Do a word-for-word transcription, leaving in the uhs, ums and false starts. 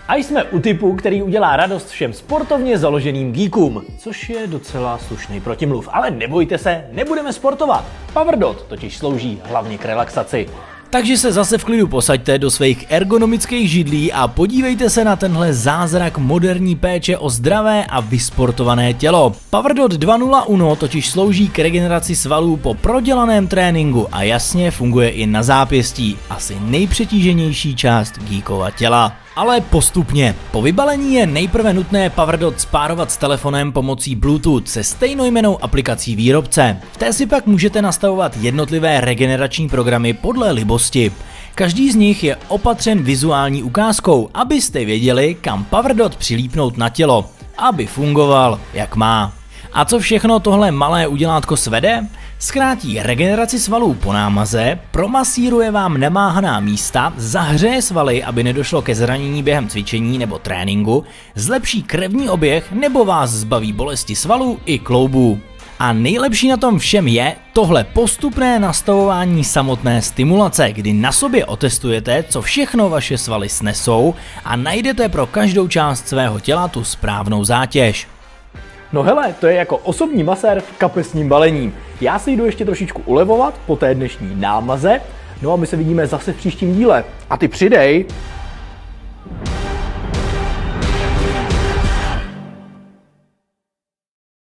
A jsme u typu, který udělá radost všem sportovně založeným geekům, což je docela slušný protimluv. Ale nebojte se, nebudeme sportovat. PowerDot totiž slouží hlavně k relaxaci. Takže se zase v klidu posaďte do svých ergonomických židlí a podívejte se na tenhle zázrak moderní péče o zdravé a vysportované tělo. PowerDot dva tečka nula Uno totiž slouží k regeneraci svalů po prodělaném tréninku a jasně funguje i na zápěstí, asi nejpřetíženější část geekova těla. Ale postupně. Po vybalení je nejprve nutné PowerDot spárovat s telefonem pomocí Bluetooth se stejnojmennou aplikací výrobce. V té si pak můžete nastavovat jednotlivé regenerační programy podle libosti. Každý z nich je opatřen vizuální ukázkou, abyste věděli, kam PowerDot přilípnout na tělo, aby fungoval jak má. A co všechno tohle malé udělátko svede? Zkrátí regeneraci svalů po námaze, promasíruje vám nemáhaná místa, zahřeje svaly, aby nedošlo ke zranění během cvičení nebo tréninku, zlepší krevní oběh nebo vás zbaví bolesti svalů i kloubů. A nejlepší na tom všem je tohle postupné nastavování samotné stimulace, kdy na sobě otestujete, co všechno vaše svaly snesou a najdete pro každou část svého těla tu správnou zátěž. No hele, to je jako osobní masér v kapesním balení. Já si jdu ještě trošičku ulevovat po té dnešní námaze, no a my se vidíme zase v příštím díle. A ty přidej!